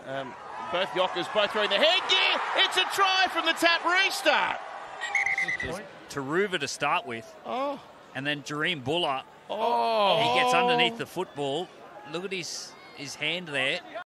Both Yockers, both throwing the headgear. It's a try from the tap restart. Turuva to start with. Oh. And then Bula. Oh. He gets underneath the football. Look at his hand there.